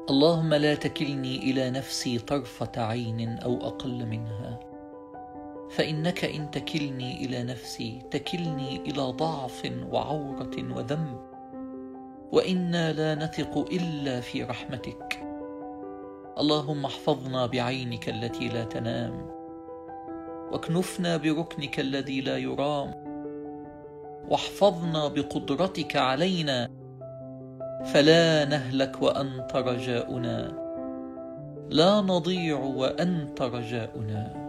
اللهم لا تكلني إلى نفسي طرفة عين أو أقل منها، فإنك إن تكلني إلى نفسي تكلني إلى ضعف وعورة وذنب، وإنا لا نثق إلا في رحمتك. اللهم احفظنا بعينك التي لا تنام، واكنفنا بركنك الذي لا يرام، واحفظنا بقدرتك علينا فلا نهلك وأنت رجاؤنا، لا نضيع وأنت رجاؤنا.